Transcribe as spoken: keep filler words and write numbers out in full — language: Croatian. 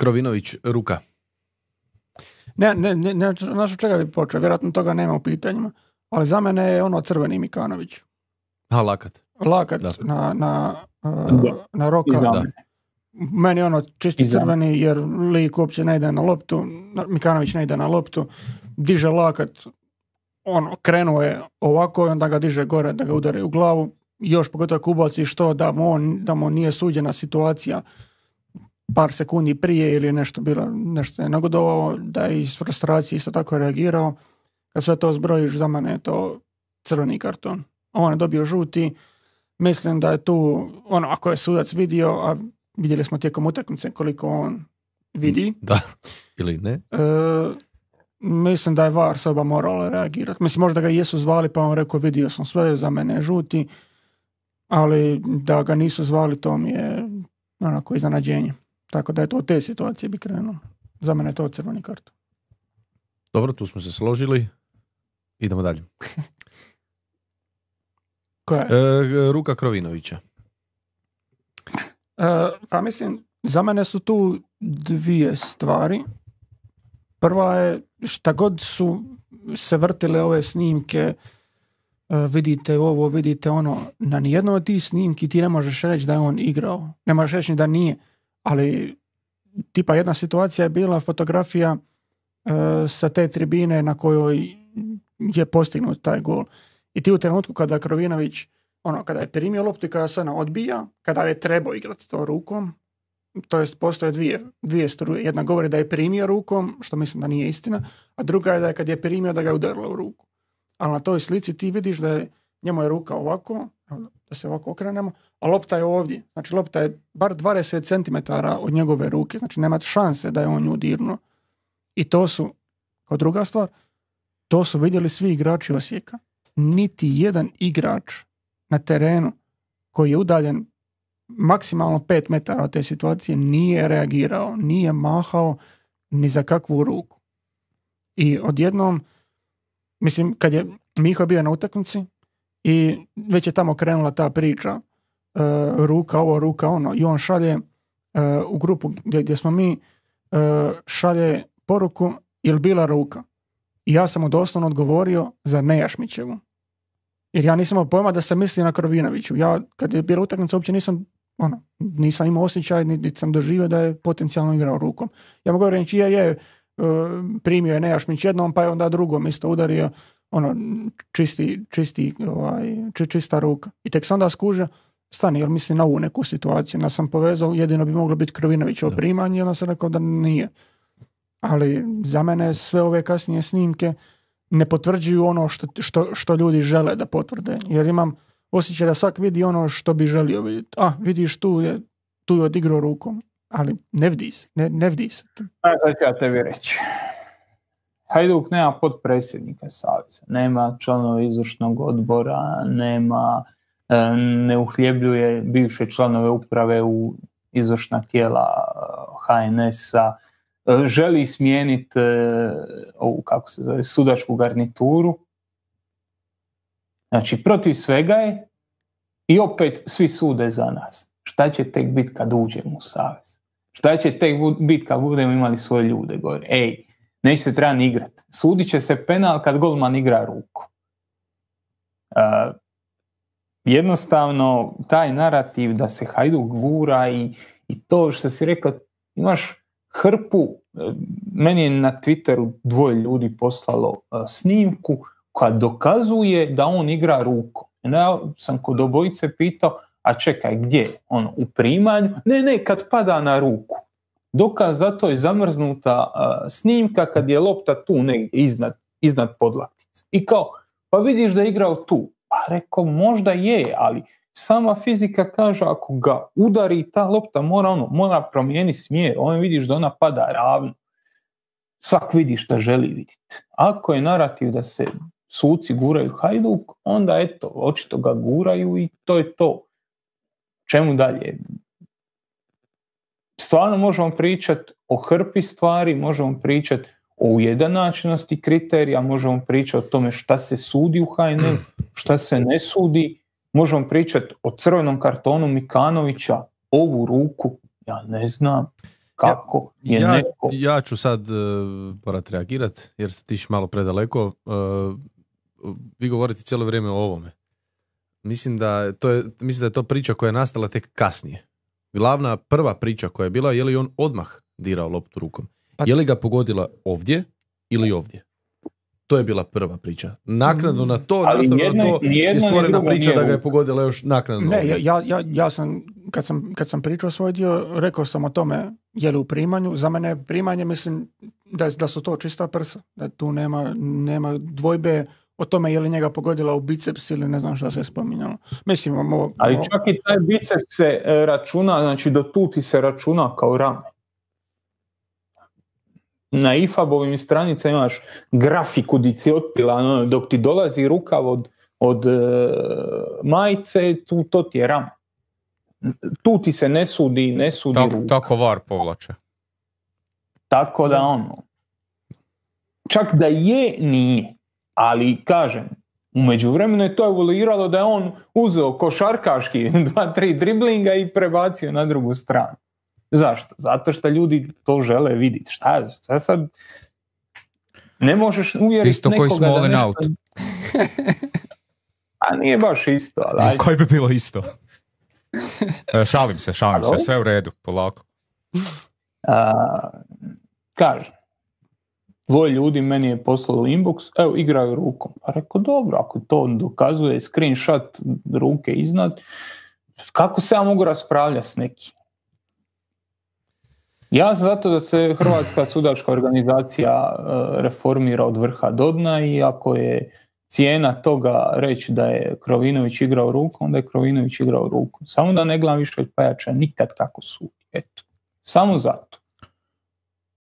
Krovinović, ruka. Ne, ne, ne, ne znaš od čega bi počeo, vjerojatno toga nema u pitanjima, ali za mene je ono crveni Mikanović. Ha, lakat. Lakat Da. na, na, uh, na Roka. Da. Meni ono čisti crveni jer lik uopće ne ide na loptu, Mikanović ne ide na loptu, diže lakat, ono, krenuo je ovako i onda ga diže gore da ga udari u glavu, još pogotovo ako ubaci što da mu, on, da mu nije suđena situacija par sekundi prije ili nešto bilo, nešto je nagodovao, da je iz frustracije isto tako reagirao. Kad sve to zbrojiš, za mene je to crveni karton. On je dobio žuti, mislim da je tu, ono, ako je sudac vidio, a vidjeli smo tijekom utakmice koliko on vidi. Da, ili ne? E, mislim da je V A R soba morala reagirati. Mislim, možda ga jesu zvali, pa on rekao, vidio sam sve, za mene je žuti, ali da ga nisu zvali, to mi je onako iznenađenje. Tako da je to od te situacije bi krenuo. Za mene je to crveni karton. Dobro, tu smo se složili. Idemo dalje. Koja je? E, ruka Krovinovića. E, pa mislim, za mene su tu dvije stvari. Prva je, šta god su se vrtile ove snimke, e, vidite ovo, vidite ono, na nijednoj od tih snimki ti ne možeš reći da je on igrao. Ne možeš reći ni da nije. Ali, tipa jedna situacija je bila fotografija e, sa te tribine na kojoj je postignut taj gol. I ti u trenutku kada Krovinović, ono, kada je primio loptu i kada se ona odbija, kada je trebao igrati to rukom, to jest postoje dvije, dvije struje. Jedna govori da je primio rukom, što mislim da nije istina, a druga je da je kad je primio da ga je udarilo u ruku. Ali na toj slici ti vidiš da je, njemu je ruka ovako, da se ovako okrenemo, a lopta je ovdje. Znači lopta je bar dvadeset centimetara od njegove ruke, znači nema šanse da je on nju dirnuo. I to su, kao druga stvar, to su vidjeli svi igrači Osijeka. Niti jedan igrač na terenu koji je udaljen maksimalno pet metara od te situacije nije reagirao, nije mahao ni za kakvu ruku. I odjednom, mislim, kad je Miho bio na utakmici i već je tamo krenula ta priča, uh, ruka ovo, ruka ono, i on šalje uh, u grupu gdje, gdje smo mi, uh, šalje poruku, je li bila ruka? I ja sam mu doslovno odgovorio za Nejašmićevu. Jer ja nisam imao pojma da se misli na Krovinoviću. Ja, kad je bila utakmica, uopće nisam, ono, nisam imao osjećaj, niti sam doživio da je potencijalno igrao rukom. Ja mogu reći, je, je, primio je Nejašmić jednom, pa je onda drugom isto udario, ono, čisti, čisti, ovaj, čista ruka. I tek sam onda skužio, stani, jel mislim na ovu neku situaciju. Ja sam povezao, jedino bi moglo biti Krovinovićevo primanje, i onda sam rekao da nije. Ali za mene sve ove kasnije snimke ne potvrđuju ono što, što, što ljudi žele da potvrde. Jer imam osjećaj da svak vidi ono što bi želio vidjeti. A, vidiš, tu je, tu je odigrao rukom. Ali ne vidi se. Ne, ne vidi se. Znači, ja tebi reći. Hajduk nema potpredsjednika saveza. Nema članova izvršnog odbora, nema, ne uhljebljuje bivše članove uprave u izvršna tijela ha en es-a. Želi smijeniti ovu, kako se zove, sudačku garnituru. Znači, protiv svega je i opet svi sude za nas. Šta će tek biti kad uđemo u savez? Šta će tek biti kad budemo imali svoje ljude gore? Ej, neće se treba ni igrati. Sudit će se penal kad golman igra ruku. Uh, jednostavno, taj narativ da se Hajduk gura i, i to što si rekao, imaš hrpu, meni je na Twitteru dvoje ljudi poslalo uh, snimku koja dokazuje da on igra rukom. Ja sam kod obojice pitao, a čekaj, gdje? Ono, u primanju? Ne, ne, kad pada na ruku. Dokaz za to je zamrznuta uh, snimka kad je lopta tu negdje iznad, iznad podlaktice. I kao, pa vidiš da je igrao tu. Pa rekao, možda je, ali sama fizika kaže ako ga udari ta lopta mora, ono, mora promijeniti smjer. On vidiš da ona pada ravno. Svak vidi šta želi vidjeti. Ako je narativ da se suci guraju Hajduk, onda eto, očito ga guraju i to je to. Čemu dalje? Stvarno možemo pričati o hrpi stvari, možemo pričati o ujednačenosti kriterija, možemo pričati o tome šta se sudi u ha en el, šta se ne sudi, možemo pričati o crvenom kartonu Mikanovića, ovu ruku, ja ne znam. kako je ja, neko... Ja ću sad uh, morat reagirati, jer ste tiši malo predaleko. Uh, vi govorite cijelo vrijeme o ovome. Mislim da, to je, mislim da je to priča koja je nastala tek kasnije. Glavna prva priča koja je bila, je li on odmah dirao loptu rukom? Pa... Je li ga pogodila ovdje ili ovdje? To je bila prva priča. Naknadno na to, nastavno na to je stvorena priča da ga je pogodila još naknadno. Ne, ja, ja, ja sam, kad sam, kad sam pričao svoj dio, rekao sam o tome je li u primanju. Za mene primanje, mislim da, da su to čista prsa. Da tu nema, nema dvojbe o tome je li njega pogodila u biceps ili ne znam šta se je spominjalo. Mislim, ovo, ali čak i taj biceps se računa, znači do tu ti se računa kao rame. Na I F A B-ovim stranicama imaš grafiku di si otpila, no, dok ti dolazi rukav od, od uh, majice, tu, to ti je ram. Tu ti se ne sudi, ne sudi tako, ruka. Tako var povlače. Tako da ono, čak da je, nije. Ali kažem, u međuvremenu je to evoluiralo da je on uzeo košarkaški dva, tri driblinga i prebacio na drugu stranu. Zašto? Zato što ljudi to žele vidjeti. Šta je? Šta sad? Ne možeš uvjeriti isto nekoga koji Small da nešto... out. A nije baš isto. Ali... Koji bi bilo isto? šalim se, šalim se. Sve u redu, polako. A, kažem. Dvoje ljudi meni je poslalo inbox, evo, igraju rukom. Pa rekao, dobro, ako to dokazuje screenshot ruke iznad, kako se ja mogu raspravljati s nekim? Ja sam zato da se Hrvatska sudačka organizacija reformira od vrha do dna i ako je cijena toga reći da je Krovinović igrao rukom, onda je Krovinović igrao rukom. Samo da ne gledam više od Pajača nikad kako sudi. Eto. Samo zato.